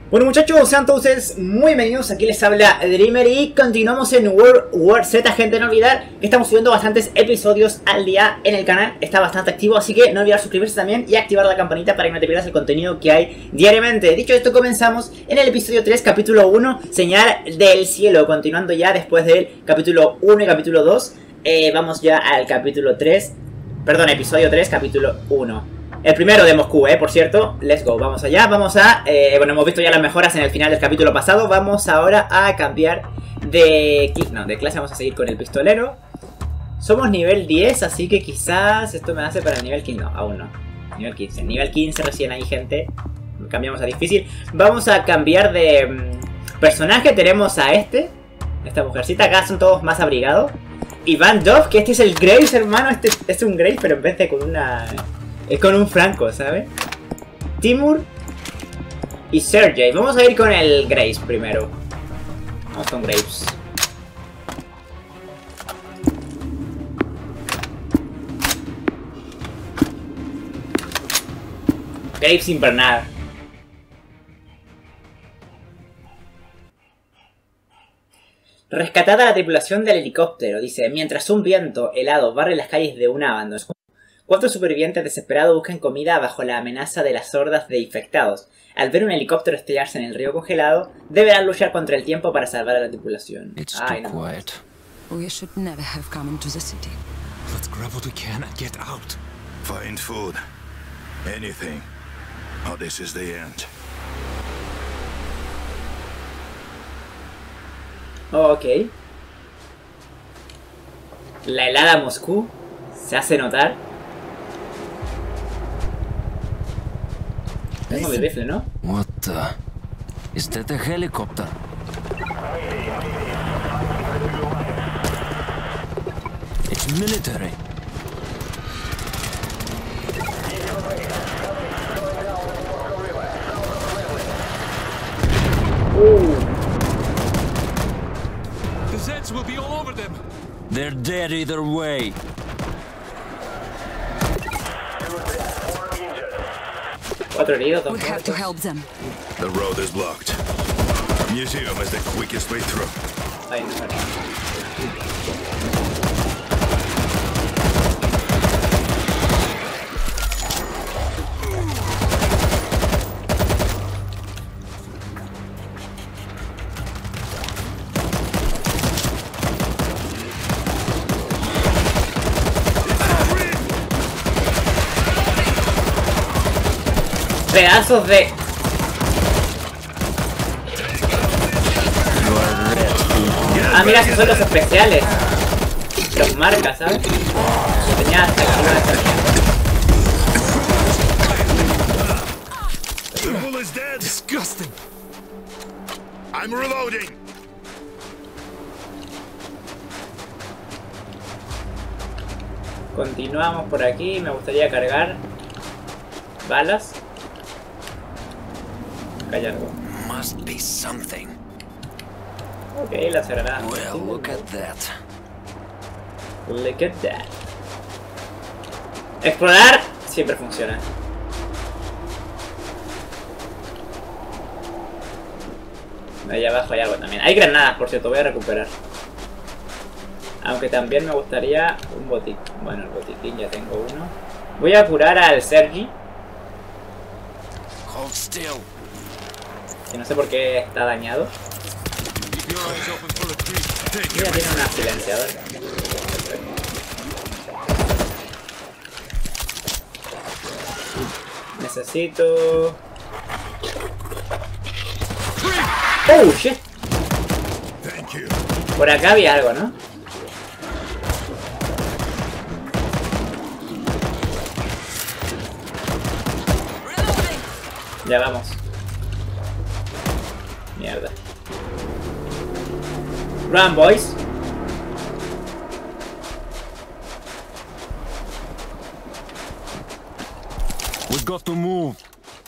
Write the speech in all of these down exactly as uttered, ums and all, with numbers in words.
Bueno muchachos, sean todos ustedes muy bienvenidos, aquí les habla Dreamer y continuamos en World War Z, gente. No olvidar que estamos subiendo bastantes episodios al día en el canal, está bastante activo, así que no olvidar suscribirse también y activar la campanita para que no te pierdas el contenido que hay diariamente. Dicho esto, comenzamos en el episodio tres, capítulo uno, Señal del Cielo, continuando ya después del capítulo uno y capítulo dos, eh, vamos ya al capítulo tres, perdón, episodio tres, capítulo uno. El primero de Moscú, eh, por cierto. Let's go, vamos allá, vamos a... Eh, bueno, hemos visto ya las mejoras en el final del capítulo pasado. Vamos ahora a cambiar de... No, de clase vamos a seguir con el pistolero. Somos nivel diez, así que quizás esto me hace para el nivel quince. No, aún no. Nivel quince, nivel quince recién ahí, gente. Cambiamos a difícil. Vamos a cambiar de um, personaje. Tenemos a este, esta mujercita. Acá son todos más abrigados. Iván Dov, que este es el Graves, hermano. Este, este es un Graves, pero en vez de con una... Es con un franco, ¿sabes? Timur y Sergey. Vamos a ir con el Graves primero. Vamos con Graves. Graves Invernar. Rescatada la tripulación del helicóptero, dice, mientras un viento helado barre las calles de un abandono. Cuatro supervivientes desesperados buscan comida bajo la amenaza de las hordas de infectados. Al ver un helicóptero estrellarse en el río congelado, deberán luchar contra el tiempo para salvar a la tripulación. It's Ay, too no. quiet. We should never have come into the city. Let's grab what we can and get out. Find food. Anything. Oh, this is the end. Oh, ok. La helada Moscú se hace notar. Tengo mi rifle, ¿no? What the... Is that a helicopter? It's military. Uh. The Zeds will be all over them. They're dead either way. Cuatro heridos, dos We have to muertos. help them. The road is blocked. Museum is the quickest way through. Ay, no, no. Pedazos de... Ah, mira, esos son los especiales. Los marcas, ¿sabes? Tenía hasta que no The bull is dead. Disgusting. I'm reloading. Continuamos por aquí, me gustaría cargar balas. Acá hay algo. Must be something. Ok, la cerrará. Well, look at that. Look at that. Explorar siempre funciona. Allá abajo hay algo también. Hay granadas, por cierto, voy a recuperar. Aunque también me gustaría un botiquín. Bueno, el botiquín ya tengo uno. Voy a curar al Sergi, Hold still. que no sé por qué está dañado. Keep your eyes open for the creep. Take Mira, it. tiene una silenciadora. Necesito... Oh, shit. Thank you. Por acá había algo, ¿no? Ya vamos. Mierda. Run, boys. We got to move.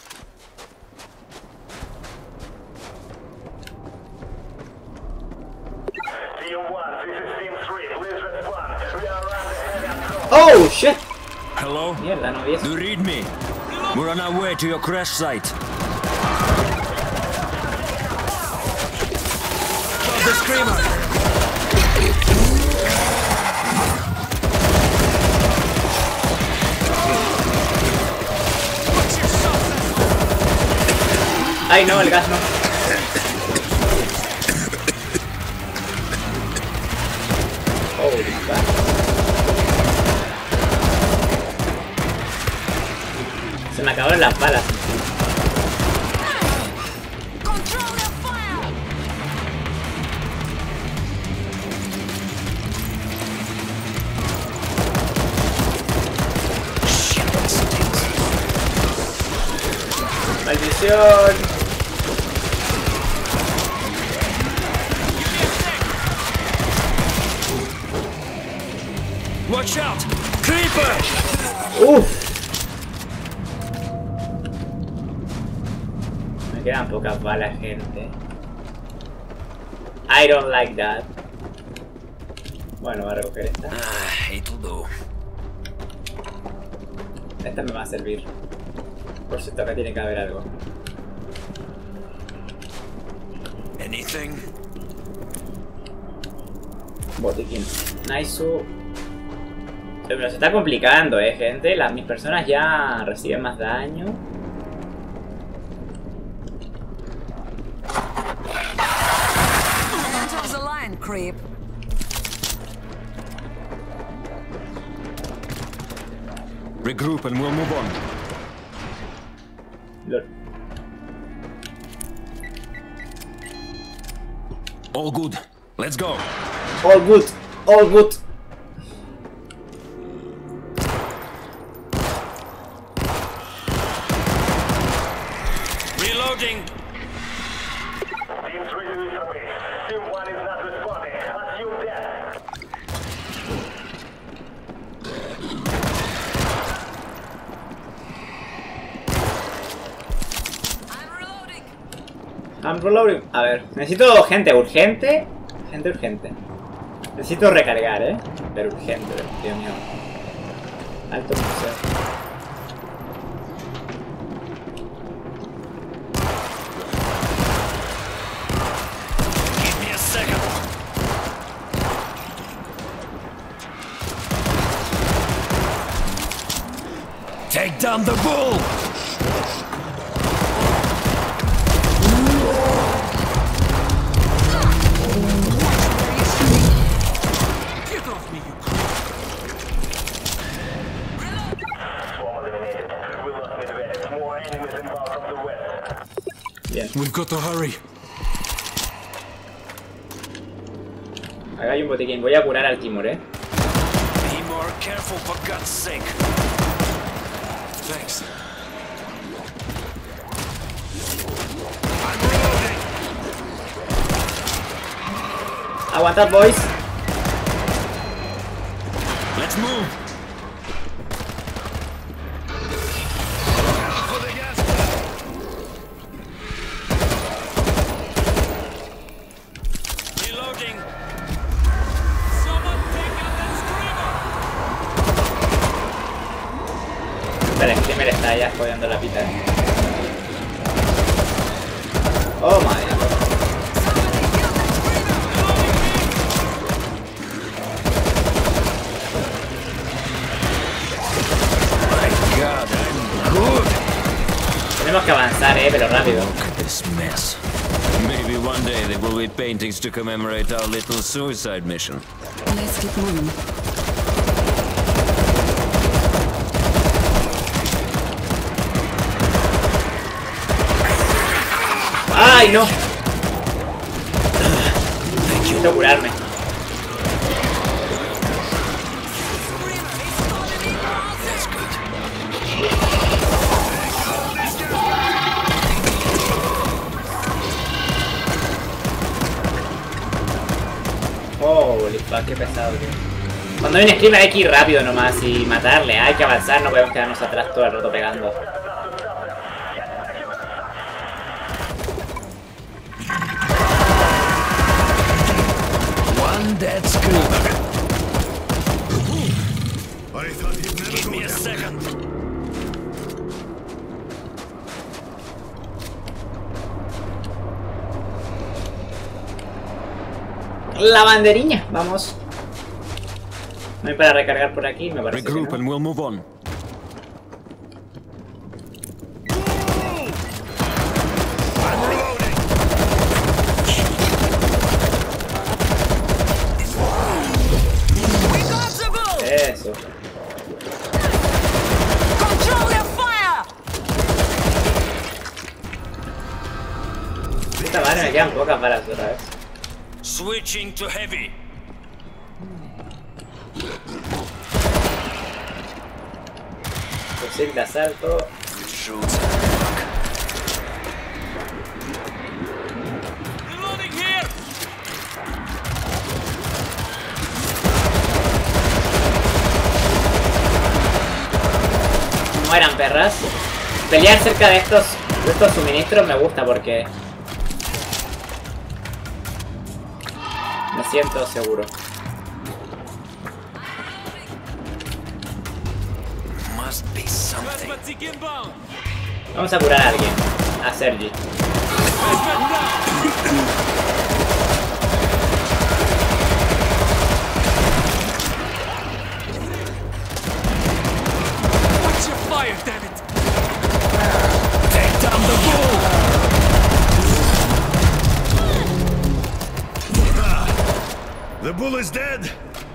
Oh, shit. Hello? Mierda, no vi eso. Do you read me? We're on our way to your crash site. Screamer! Ay, no, el gas no. Holy fuck. Se me acabaron las balas. ¡Maldición! Watch out! Creeper! ¡Uf! Me quedan pocas balas, gente. I don't like that. Bueno, voy a recoger esta. Ah, it'll do. Esta me va a servir. Por cierto, acá tiene que haber algo. Anything? Botiquín. Nice. Pero se está complicando, eh, gente. Las mis personas ya reciben más daño. Front of the line, creep. Regroup and we'll move on. Lol. All good. Let's go. All good. All good. Reloading. Team three is away. Team one is not responding. Assume death. I'm reloading. I'm reloading. A ver, necesito gente urgente. Gente urgente. Necesito recargar, eh. Pero urgente, Dios mío. Alto museo. Give me a second. Take down the bull. Get off me, you Swarm eliminated. We lost mid-range. More enemies involved from the west. Bien. We've got to hurry. Acá hay un botiquín. Voy a curar al Timur, eh. Be more careful, for God's sake. Thanks. I'm reloading. Aguantad, boys. Let's move. For the gas. Reloading. Someone take out that screamer! Espera, el Screamer está ya jodiendo la pita, eh. Oh, madre. My God, I'm good. Tenemos que avanzar, eh, pero rápido. Look at this mess. Maybe one day there will be paintings to commemorate our little suicide mission. Let's keep moving. ¡Ay, no! Necesito curarme. That's good. Holy fuck, qué pesado, tío. Cuando hay un Screamer hay que ir rápido nomás y matarle. Hay que avanzar, no podemos quedarnos atrás todo el rato pegando. One dead screamer. I thought he'd never Give go me a down. second. la banderiña. Vamos. No hay para recargar por aquí, me parece que Regroup no. and we'll move on. We got the bull! Eso. Control your fire! Esta madre me quedan pocas balas otra vez. Switching to heavy. Fusil de asalto. Reloading here! Mueran, perras. Pelear cerca de estos, de estos suministros me gusta porque me siento seguro. Must be something. Plasmatic inbound! Vamos a curar a alguien. A Sergi. Plasmat down! Watch your fire, damn it! Take down the bull! The bull is dead.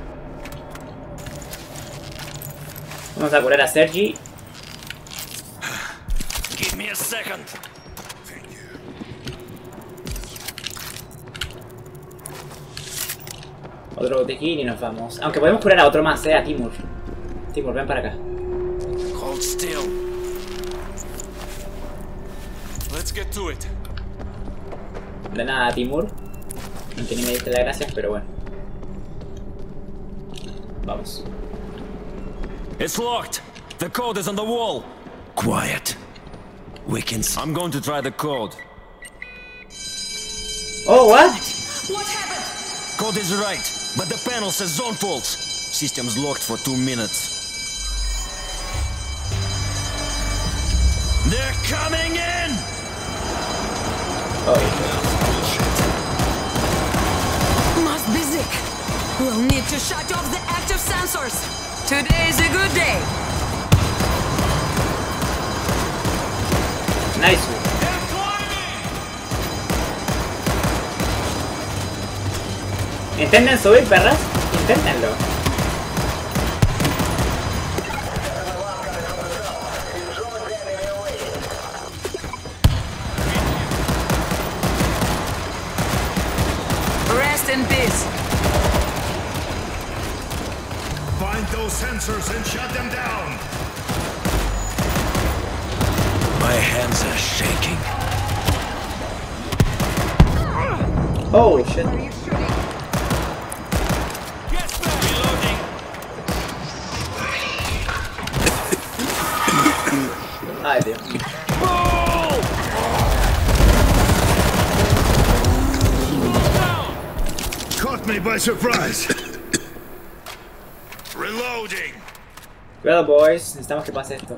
Vamos a curar a Sergi. Give me a second. Otro botiquín y nos vamos. Aunque podemos curar a otro más, eh, a Timur. Timur, ven para acá. Hold still. Let's get to it. De nada, Timur. Aunque ni me diste las gracias, pero bueno. Vamos. It's locked. The code is on the wall. Quiet. We can. I'm going to try the code. Oh, what? What happened? Code is right, but the panel says zone faults. System's locked for two minutes. They're coming in! Oh, Must be Zik. We'll need to shut off the active sensors. Today is a good day. nice. They're climbing! Intenten subir, perras. Inténtenlo. Rest in peace. Find those sensors and shut them down. My hands are shaking. Oh, shit. Get back! Reloading! Ay, Dios. Caught me by surprise. Reloading. Cuidado, boys. Necesitamos que pase esto.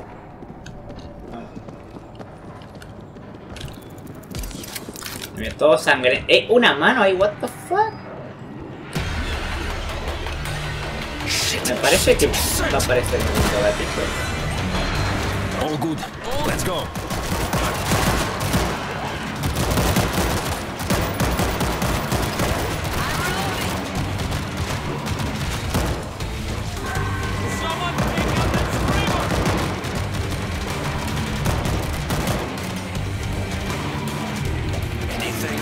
Mira, todo sangre. Eh, una mano ahí, what the fuck. Me parece que va a aparecer un mundo gatito. All good. Let's go. Someone pick up that screamer! Anything?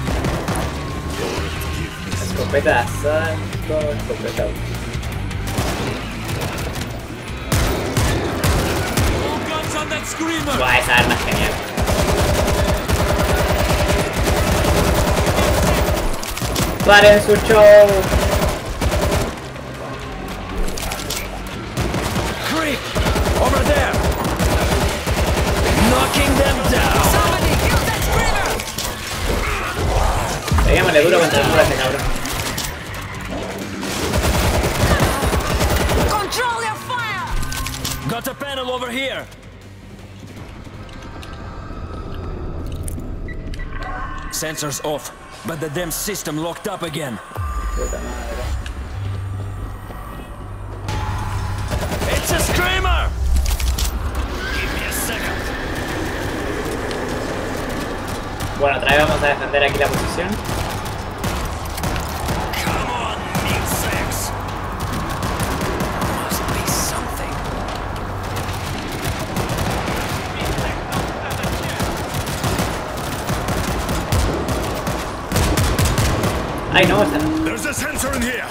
Escopeta de asalto, escopeta. All guns on that screamer! Buah, esa arma es genial. ¡Paren su show! Creep! Over there! Knocking them down! Somebody kill that screamer! Peguémosle duro contra el muro a ese cabrón. Control your fire! Got a panel over here! Sensors off, but the damn system locked up again. Puta madre. It's a screamer! Give me a second. Bueno, otra vez vamos a defender aquí la posición. Come on, meat sacks. Must be something. Ay, no, esta no. There's a sensor in here.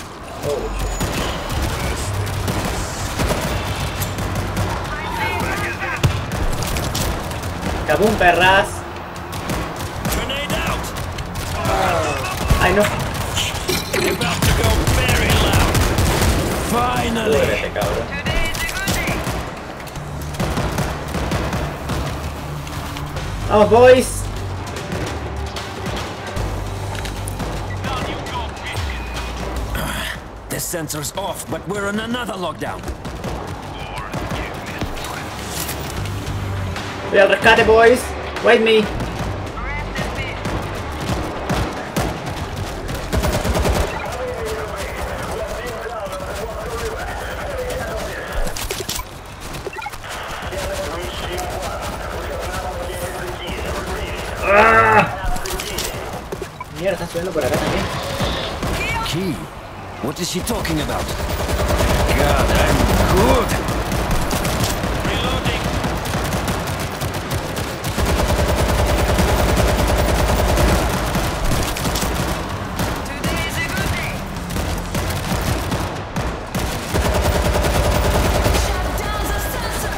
Kabum, perras. Grenade out! Ay, no. You're about to go very loud. Finally! Púdrete, cabrón. Vamos, boys. The sensor's off, but we're in another lockdown. Voy al rescate, boys. Wait me. ¡Ah! Mierda, están subiendo por acá también. Key? What is she talking about? God, I'm good. Reloading. Today is a good day. Shut down the sensor.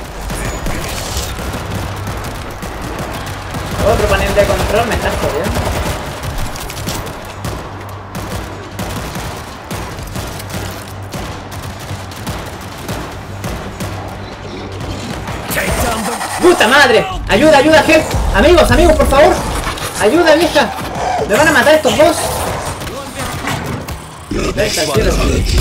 Otro panel de control, me estás jodiendo. Take down the... ¡Puta madre! ¡Ayuda, ayuda, jefe! Amigos, amigos, por favor. ¡Ayuda, vieja! ¡Me van a matar estos dos! Venga, cielo.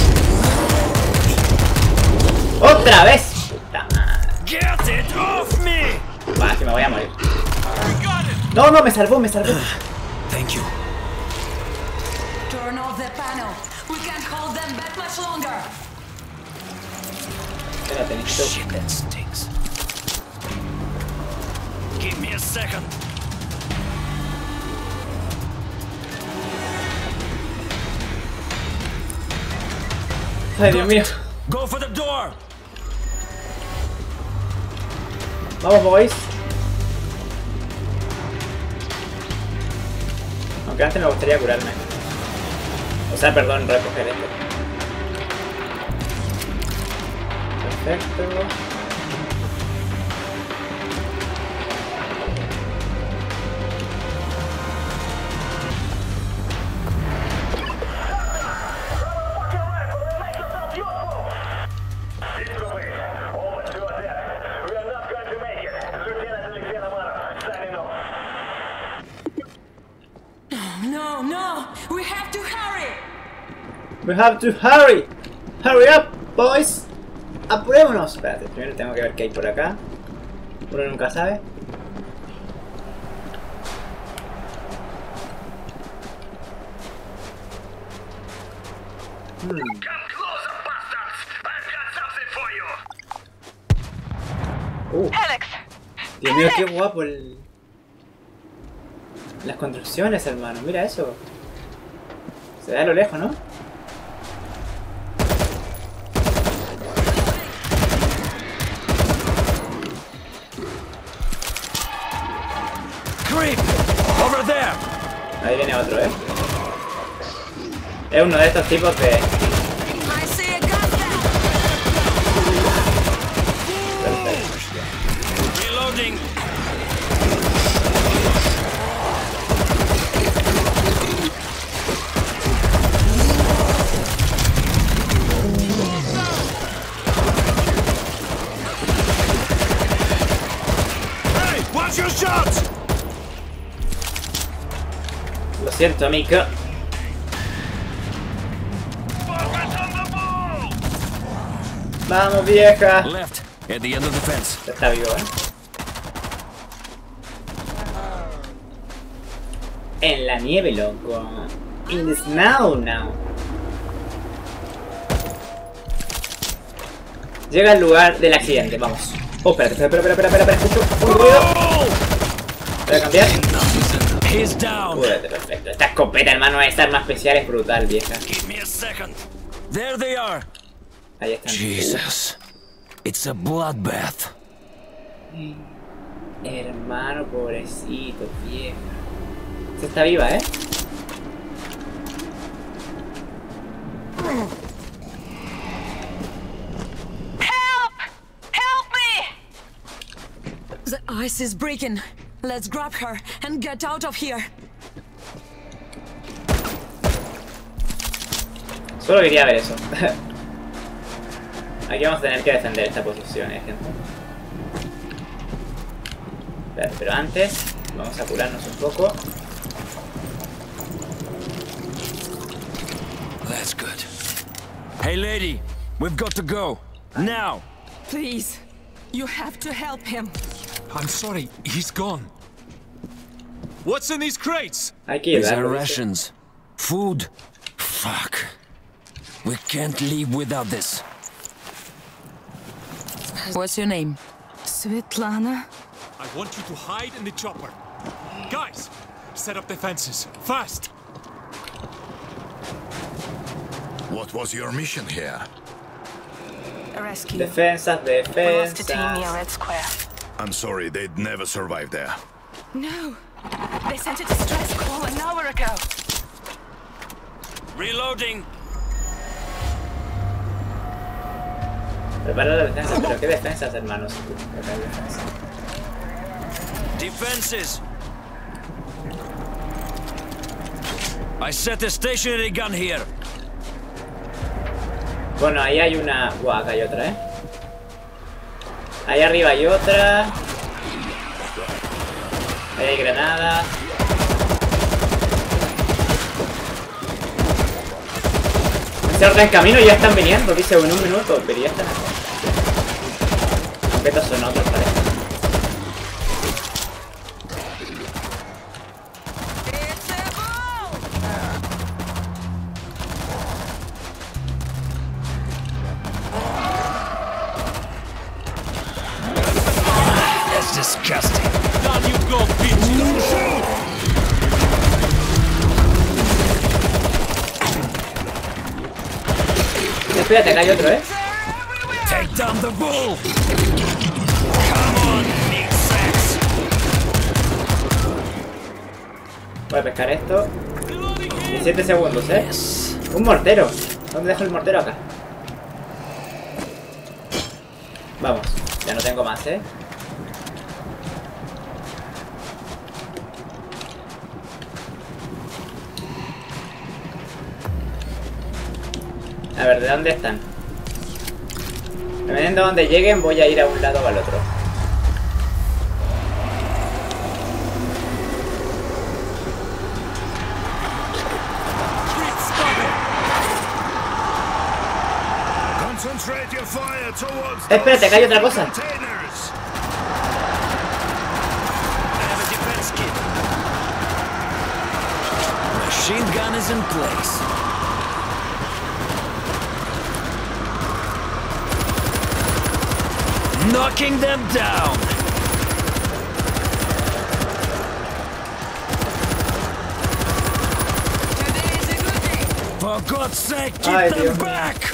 ¡Otra vez! ¡Puta madre! Get it off me! Va, que me voy a morir. No, no, me salvó, me salvó. Thank you. Turn off the panel. We can't hold them back much longer. Espérate, necesito... Shit, that stinks. Give me a second. Ay, Dios mío. Go for the door. Vamos, boys. Aunque antes me gustaría curarme. O sea, perdón, recoger esto. Perfecto. No, no. We have to hurry. We have to hurry. Hurry up, boys. Apurémonos. Espérate, primero tengo que ver qué hay por acá. Uno nunca sabe. Hmm. Come closer, bastards! I've got something for you! Uh, Alex. Dios mío, qué guapo el... Las construcciones, hermano. Mira eso. Se ve a lo lejos, ¿no? Creep! Over there! Ahí viene otro, ¿eh? Es uno de estos tipos de... I see a gun down. Perfecto. Reloading! Hey, watch your shots! Lo siento, amigo. Vamos, vieja. Left, at the end of the fence. Está vivo, ¿eh? En la nieve, loco. in the snow now. Llega al lugar del accidente, vamos. Oh, espérate, espera, espera, espera, espera, espera, escucho un ruido. Voy a cambiar. He's down. Júrate, perfecto. Esta escopeta, hermano, esta arma especial es brutal, vieja. Give me a second. There they are. Ahí están. Jesus. It's a bloodbath. Hermano, pobrecito, vieja. Se está viva, ¿eh? Help! Help me! The ice is breaking. Let's grab her and get out of here. Solo quería ver eso. Aquí vamos a tener que defender esta posición, eh, gente. Pero, pero antes, vamos a curarnos un poco. That's good. Hey, lady, we've got to go now. Please, you have to help him. I'm sorry, he's gone. What's in these crates? Hay que These are ayudarlo, ¿viste? rations. Food. Fuck. We can't leave without this. What's your name? Svetlana. I want you to hide in the chopper. Guys, set up defenses. Fast! What was your mission here? Rescue. Defensas, We lost a team near defensas. Red Square. I'm sorry, they'd never survive there. No. They sent a distress call an hour ago. Reloading. Prepara la defensa, pero ¿qué defensas, hermanos? Acá hay defensa. Defenses. I set a stationary gun here. Bueno, ahí hay una... Buah, acá hay otra, ¿eh? Ahí arriba hay otra. Ahí hay granada. Se está en camino y ya están viniendo, dice en un minuto, pero ya están acá. Aunque estos son otros, parece. That's disgusting. Down you go, bitch! Espérate, acá hay otro, ¿eh? Take down the bull. Come on, big sex. Voy a pescar esto. diecisiete segundos, ¿eh? Un mortero. ¿Dónde dejo el mortero? Acá. Vamos. Ya no tengo más, ¿eh? A ver, ¿de dónde están? Dependiendo de dónde lleguen, voy a ir a un lado o al otro. Concentrate your fire towards Espérate, acá hay otra cosa. containers. I have a defense kit. Machine gun is in place. Knocking them down. Today is a good day. For God's sake, keep Ay, them Dios mío. back.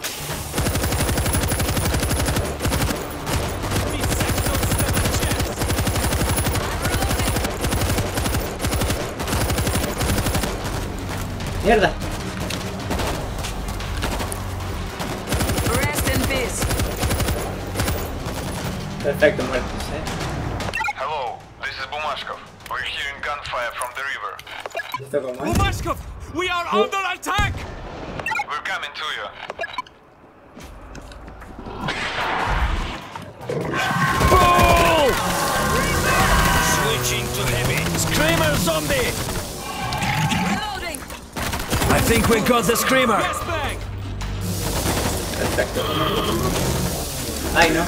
Mierda. Rest in peace. Perfecto, muertos, ¿eh? Hello, this is Bumashkov. We're hearing gunfire from the river. ¿Esto cómo es? Bumashkov, we are under attack! We're coming to you. Bull! Switching to heavy. Screamer zombie. Reloading. I think we got the screamer. Gas bag! Perfecto. Ay, no.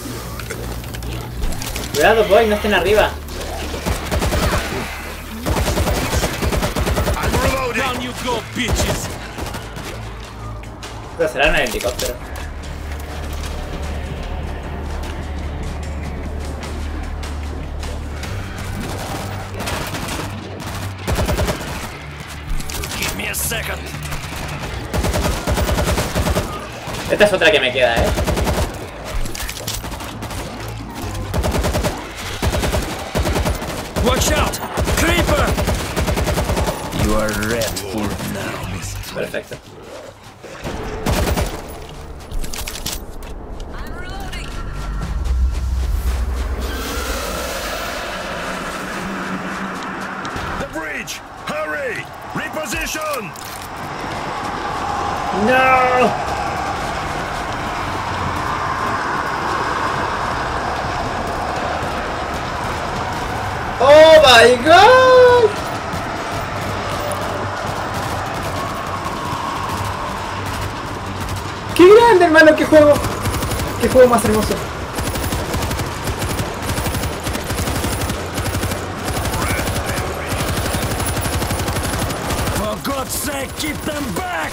Cuidado, boy, no estén arriba. you go, bitches! Pero será en el helicóptero. Give me a second. Esta es otra que me queda, eh. Watch out! Creeper! You are red for now. Perfecto. I'm reloading. The bridge! Hurry! Reposition! ¡No! ¡Oh my god! ¡Qué grande, hermano! ¡Qué juego! ¡Qué juego más hermoso! For God's sake, keep them back!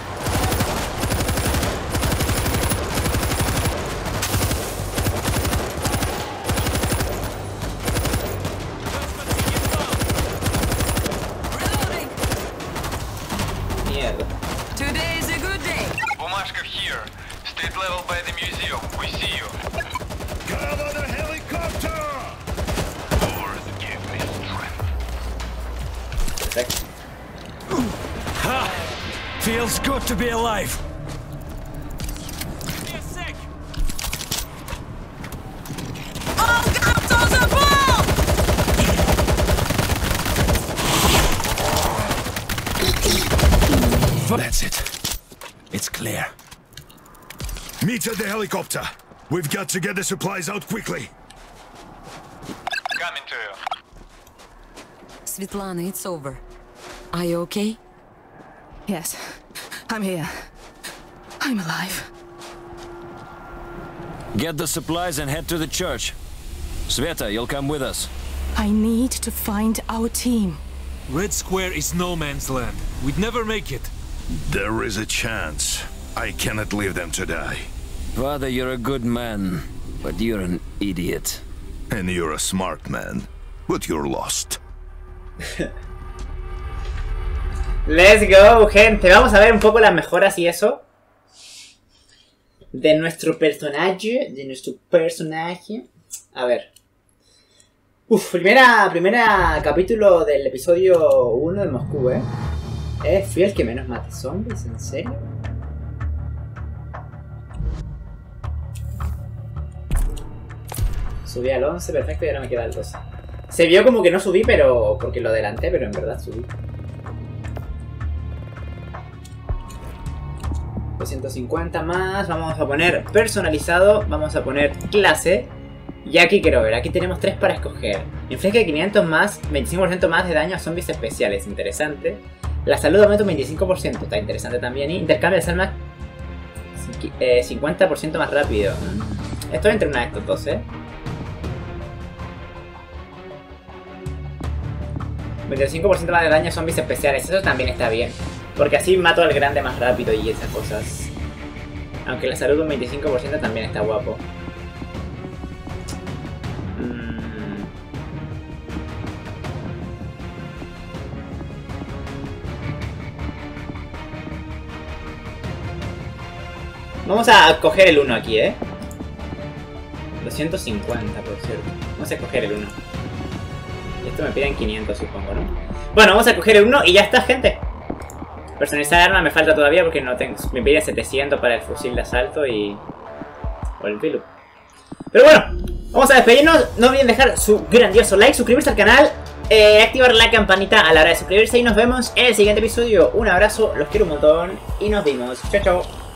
Reloading. Mierda. Today is a good day. Bumashkov here. State level by the museum. We see you. Cover the helicopter! Lord, give me strength. Perfecto. Ha! Feels good to be alive. Give me a sec! All guns on the ball! That's it. It's clear. Meet at the helicopter. We've got to get the supplies out quickly. Coming to you. Svetlana, it's over. Are you okay? Yes, I'm here. I'm alive. Get the supplies and head to the church. Sveta, you'll come with us. I need to find our team. Red Square is no man's land. We'd never make it. There is a chance. I cannot leave them to die. Father, you're a good man, but you're an idiot. And you're a smart man, but you're lost. Let's go, gente. Vamos a ver un poco las mejoras y eso de nuestro personaje, de nuestro personaje. A ver. Uf, primera, primera capítulo del episodio uno de Moscú, ¿eh? ¿Eh? ¿Fui el que menos mate zombies? ¿En serio? Subí al once, perfecto, y ahora me queda el doce. Se vio como que no subí, pero porque lo adelanté, pero en verdad subí. doscientos cincuenta más, vamos a poner personalizado, vamos a poner clase. Y aquí quiero ver, aquí tenemos tres para escoger. Inflige quinientos más, veinticinco por ciento más de daño a zombies especiales, interesante. La salud aumenta un veinticinco por ciento, está interesante también. Y intercambio de armas eh, cincuenta por ciento más rápido. Estoy entre una de estos dos, eh. veinticinco por ciento más de daño a zombies especiales, eso también está bien. Porque así mato al grande más rápido y esas cosas. Aunque la salud un veinticinco por ciento también está guapo. Mm. Vamos a coger el uno aquí, ¿eh? doscientos cincuenta, por cierto. Vamos a coger el uno. Esto me piden quinientos, supongo, ¿no? Bueno, vamos a coger el uno y ya está, gente. Personalizar arma me falta todavía porque no tengo. Me pide setecientos para el fusil de asalto y. O el Pilu. Pero bueno, vamos a despedirnos. No olviden dejar su grandioso like, suscribirse al canal, eh, activar la campanita a la hora de suscribirse. Y nos vemos en el siguiente episodio. Un abrazo, los quiero un montón y nos vemos. Chao, chao.